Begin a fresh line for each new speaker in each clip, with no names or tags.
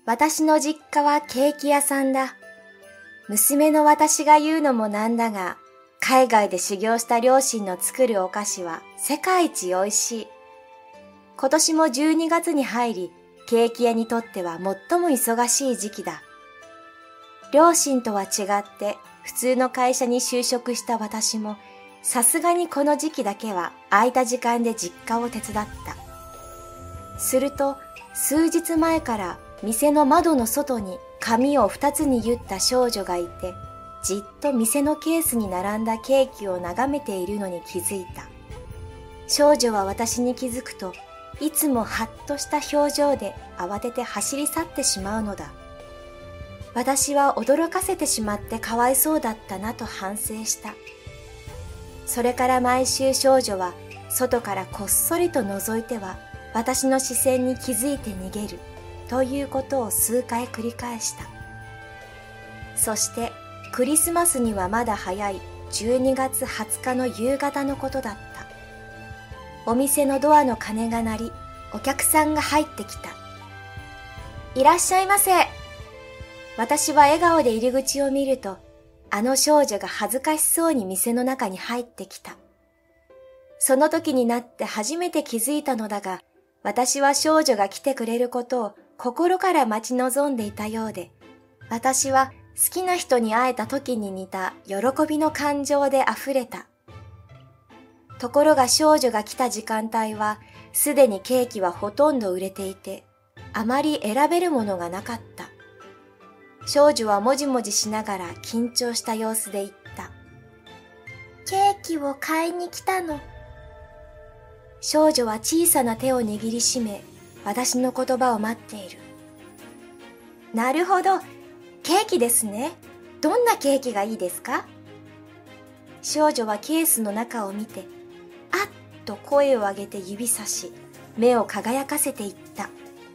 私の実家はケーキ屋さんだ。娘の私が言うのもなんだが、海外で修行した両親の作るお菓子は世界一美味しい。今年も12月に入り、ケーキ屋にとっては最も忙しい時期だ。両親とは違って普通の会社に就職した私も、さすがにこの時期だけは空いた時間で実家を手伝った。すると、数日前から店の窓の外に紙を2つに結った少女がいて、じっと店のケースに並んだケーキを眺めているのに気づいた。少女は私に気づくと、いつもハッとした表情で慌てて走り去ってしまうのだ。私は驚かせてしまってかわいそうだったなと反省した。それから毎週少女は外からこっそりと覗いては私の視線に気づいて逃げるということを数回繰り返した。そしてクリスマスにはまだ早い12月20日の夕方のことだった。お店のドアの鐘が鳴り、お客さんが入ってきた。いらっしゃいませ。私は笑顔で入り口を見ると、あの少女が恥ずかしそうに店の中に入ってきた。その時になって初めて気づいたのだが、私は少女が来てくれることを心から待ち望んでいたようで、私は好きな人に会えた時に似た喜びの感情で溢れた。ところが少女が来た時間帯は、すでにケーキはほとんど売れていて、あまり選べるものがなかった。少女はもじもじしながら緊張した様子で言った。ケーキを買いに来たの。少女は小さな手を握りしめ、私の言葉を待っている。なるほど、ケーキですね。どんなケーキがいいですか？少女はケースの中を見て、あっと声を上げて指さし、目を輝かせて言った。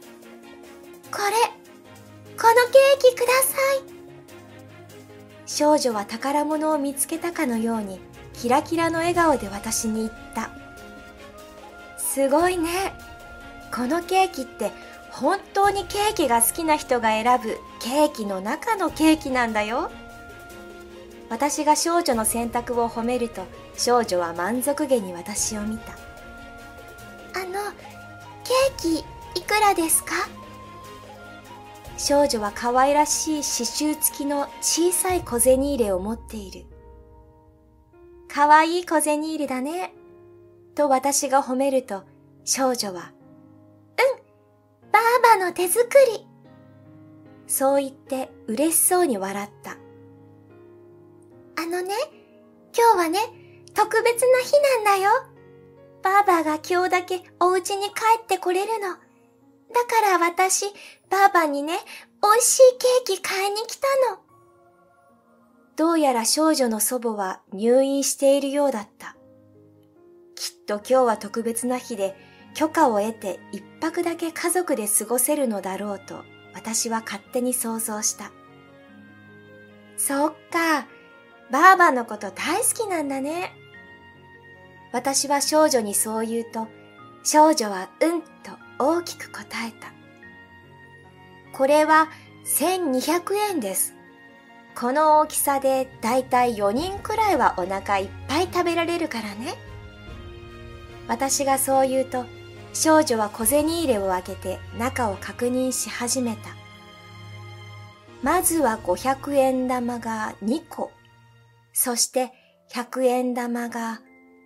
このケーキください。少女は宝物を見つけたかのように、キラキラの笑顔で私に言った。すごいね。このケーキって本当にケーキが好きな人が選ぶケーキの中のケーキなんだよ。私が少女の選択を褒めると、少女は満足げに私を見た。ケーキいくらですか？少女は可愛らしい刺繍付きの小さい小銭入れを持っている。可愛い小銭入れだね。と私が褒めると、少女は、ばあばの手作り。そう言って嬉しそうに笑った。今日はね、特別な日なんだよ。ばあばが今日だけお家に帰ってこれるの。だから私、ばあばにね、美味しいケーキ買いに来たの。どうやら少女の祖母は入院しているようだった。きっと今日は特別な日で、許可を得て一泊だけ家族で過ごせるのだろうと、私は勝手に想像した。そっか、ばあばのこと大好きなんだね。私は少女にそう言うと、少女はうんと大きく答えた。これは1200円です。この大きさでだいたい4人くらいはお腹いっぱい食べられるからね。私がそう言うと、少女は小銭入れを開けて中を確認し始めた。まずは500円玉が2個、そして100円玉が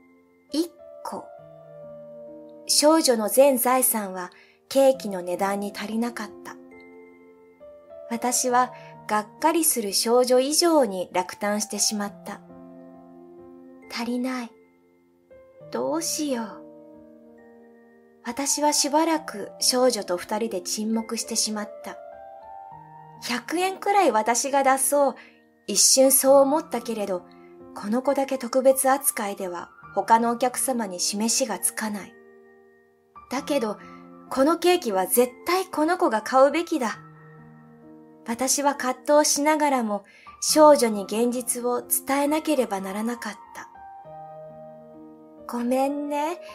1個。少女の全財産はケーキの値段に足りなかった。私はがっかりする少女以上に落胆してしまった。足りない。どうしよう。私はしばらく少女と二人で沈黙してしまった。100円くらい私が出そう。一瞬そう思ったけれど、この子だけ特別扱いでは他のお客様に示しがつかない。だけど、このケーキは絶対この子が買うべきだ。私は葛藤しながらも少女に現実を伝えなければならなかった。ごめん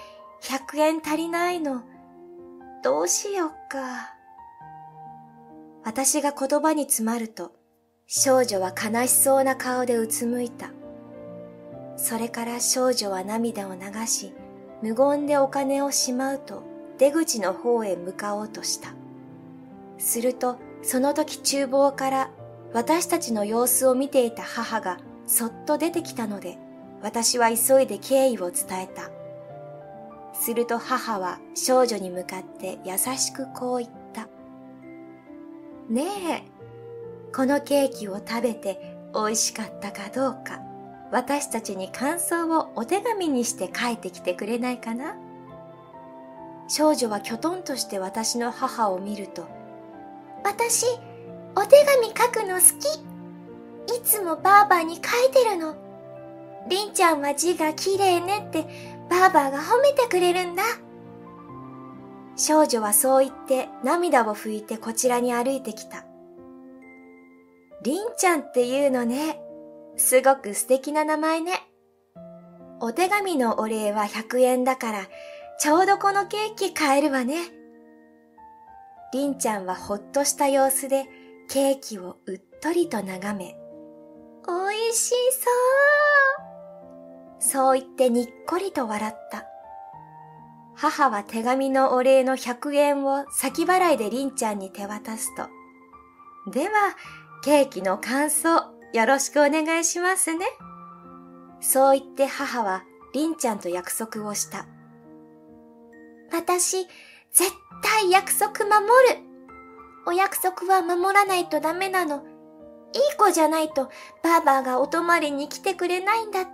ね。100円足りないの。どうしよっか。 私が言葉に詰まると、少女は悲しそうな顔でうつむいた。それから少女は涙を流し、無言でお金をしまうと出口の方へ向かおうとした。すると、その時厨房から私たちの様子を見ていた母がそっと出てきたので、私は急いで経緯を伝えた。すると母は少女に向かって優しくこう言った。ねえ、このケーキを食べて美味しかったかどうか、私たちに感想をお手紙にして書いてきてくれないかな。少女はきょとんとして私の母を見ると、私、お手紙書くの好き。いつもばあばに書いてるの。りんちゃんは字がきれいねってばあばが褒めてくれるんだ。少女はそう言って涙を拭いてこちらに歩いてきた。りんちゃんっていうのね。すごく素敵な名前ね。お手紙のお礼は100円だから、ちょうどこのケーキ買えるわね。りんちゃんはほっとした様子でケーキをうっとりと眺め、おいしそう。そう言ってにっこりと笑った。母は手紙のお礼の100円を先払いでりんちゃんに手渡すと、では、ケーキの感想よろしくお願いしますね。そう言って母はりんちゃんと約束をした。私、絶対約束守る。お約束は守らないとダメなの。いい子じゃないとばあばがお泊まりに来てくれないんだって。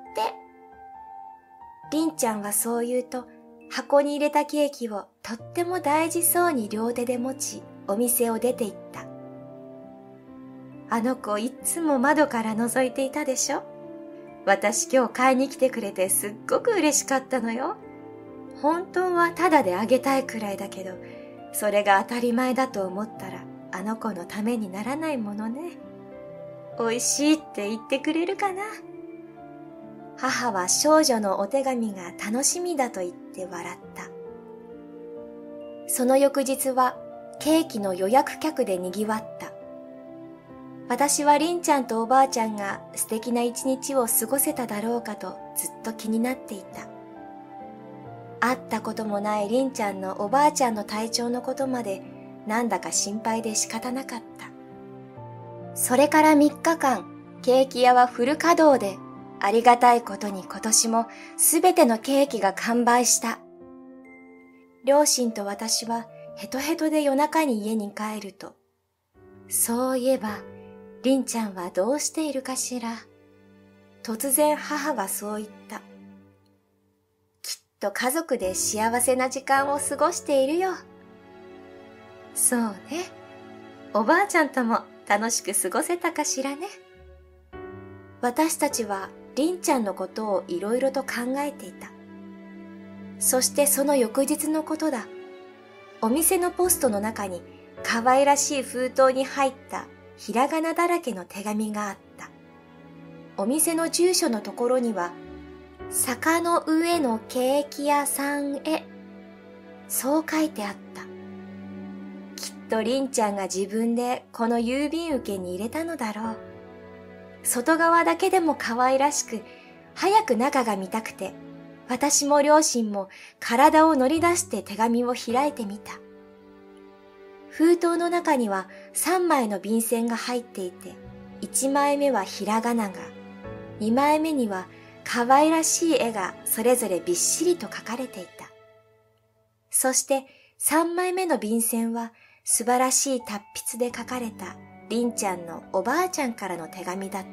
りんちゃんはそう言うと、箱に入れたケーキをとっても大事そうに両手で持ち、お店を出て行った。あの子いつも窓から覗いていたでしょ。私今日買いに来てくれてすっごく嬉しかったのよ。本当はタダであげたいくらいだけど、それが当たり前だと思ったらあの子のためにならないものね。美味しいって言ってくれるかな。母は少女のお手紙が楽しみだと言って笑った。その翌日はケーキの予約客で賑わった。私はりんちゃんとおばあちゃんが素敵な一日を過ごせただろうかとずっと気になっていた。会ったこともないりんちゃんのおばあちゃんの体調のことまでなんだか心配で仕方なかった。それから3日間、ケーキ屋はフル稼働で、ありがたいことに今年もすべてのケーキが完売した。両親と私はヘトヘトで夜中に家に帰ると、そういえば、りんちゃんはどうしているかしら。突然母がそう言った。きっと家族で幸せな時間を過ごしているよ。そうね。おばあちゃんとも楽しく過ごせたかしらね。私たちはりんちゃんのことをいろいろと考えていた。そしてその翌日のことだ。お店のポストの中に可愛らしい封筒に入ったひらがなだらけの手紙があった。お店の住所のところには、坂の上のケーキ屋さんへ、そう書いてあった。きっとりんちゃんが自分でこの郵便受けに入れたのだろう。外側だけでも可愛らしく、早く中が見たくて、私も両親も体を乗り出して手紙を開いてみた。封筒の中には3枚の便箋が入っていて、1枚目はひらがなが、2枚目には可愛らしい絵がそれぞれびっしりと描かれていた。そして3枚目の便箋は素晴らしい達筆で書かれたりんちゃんのおばあちゃんからの手紙だった。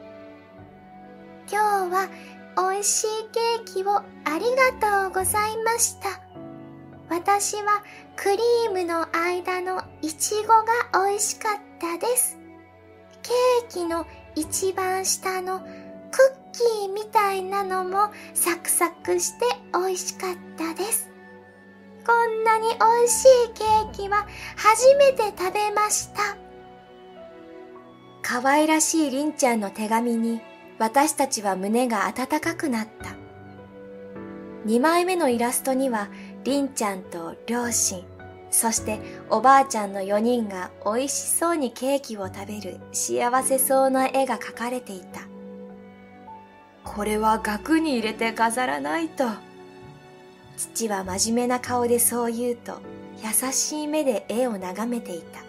今日は美味しいケーキをありがとうございました。私はクリームの間のいちごが美味しかったです。ケーキの一番下のクッキーみたいなのもサクサクして美味しかったです。こんなに美味しいケーキは初めて食べました。可愛らしいりんちゃんの手紙に私たちは胸が温かくなった。2枚目のイラストにはりんちゃんと両親、 そしておばあちゃんの4人がおいしそうにケーキを食べる幸せそうな絵が描かれていた。これは額に入れて飾らないと。父は真面目な顔でそう言うと、優しい目で絵を眺めていた。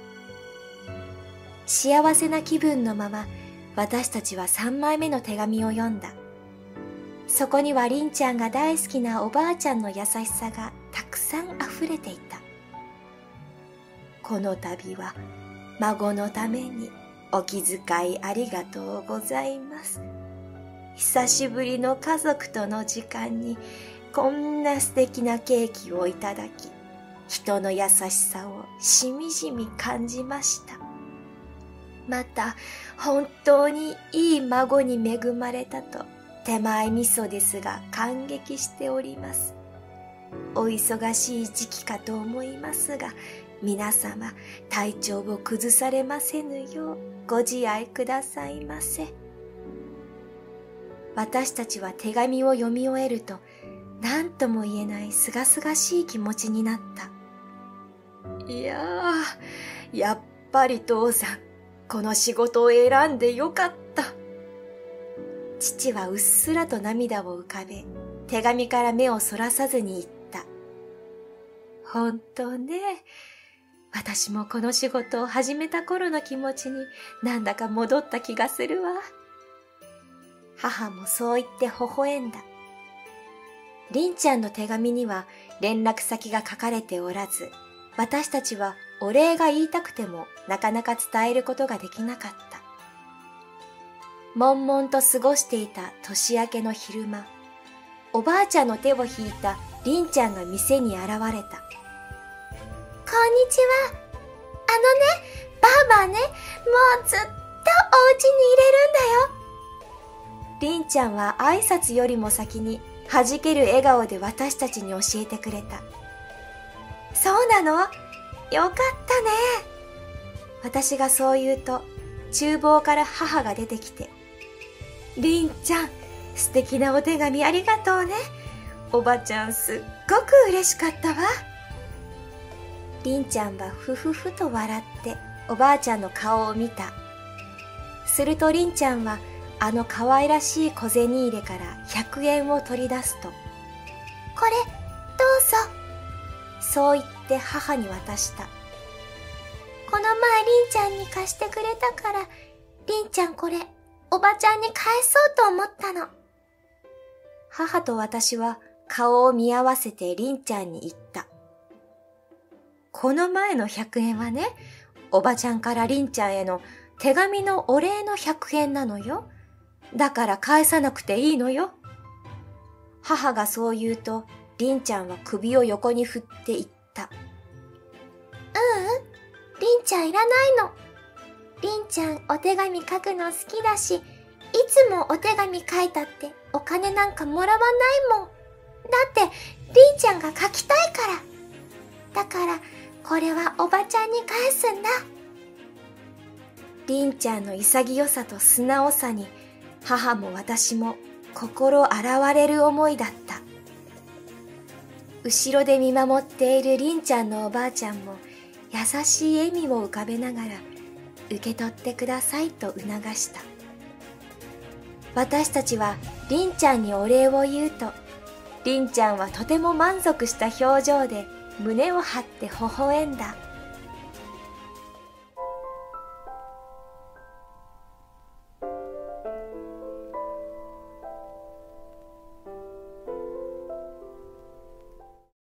幸せな気分のまま、私たちは3枚目の手紙を読んだ。そこにはりんちゃんが大好きなおばあちゃんの優しさがたくさんあふれていた。この度は孫のためにお気遣いありがとうございます。久しぶりの家族との時間にこんな素敵なケーキをいただき、人の優しさをしみじみ感じました。また本当にいい孫に恵まれたと手前味噌ですが感激しております。お忙しい時期かと思いますが、皆様体調を崩されませぬようご自愛くださいませ。私たちは手紙を読み終えると、何とも言えないすがすがしい気持ちになった。いやー、やっぱり父さん、この仕事を選んでよかった。父はうっすらと涙を浮かべ、手紙から目をそらさずに言った。本当ね。私もこの仕事を始めた頃の気持ちになんだか戻った気がするわ。母もそう言って微笑んだ。りんちゃんの手紙には連絡先が書かれておらず、私たちはお礼が言いたくてもなかなか伝えることができなかった。悶々と過ごしていた年明けの昼間、おばあちゃんの手を引いたりんちゃんが店に現れた。こんにちは。ばあばね、もうずっとお家に入れるんだよ。りんちゃんは挨拶よりも先に弾ける笑顔で私たちに教えてくれた。そうなの？よかったね。私がそう言うと、厨房から母が出てきて、りんちゃん、素敵なお手紙ありがとうね。おばちゃんすっごく嬉しかったわ。りんちゃんはふふふと笑っておばあちゃんの顔を見た。するとりんちゃんはあの可愛らしい小銭入れから100円を取り出すと、これどうぞ。そう言って母に渡した。この前りんちゃんに貸してくれたから、りんちゃんこれおばちゃんに返そうと思ったの。母と私は顔を見合わせてりんちゃんに言った。この前の100円はね、おばちゃんからりんちゃんへの手紙のお礼の100円なのよ。だから返さなくていいのよ。母がそう言うと、りんちゃんは首を横に振って言った。りんちゃんいらないの。りんちゃんお手紙書くの好きだし、いつもお手紙書いたってお金なんかもらわないもん。だってりんちゃんが書きたいから。だからこれはおばちゃんに返すんだ。りんちゃんの潔さと素直さに母も私も心洗われる思いだった。後ろで見守っているりんちゃんのおばあちゃんも優しい笑みを浮かべながら受け取ってくださいと促した。私たちはりんちゃんにお礼を言うと、りんちゃんはとても満足した表情で胸を張って微笑んだ。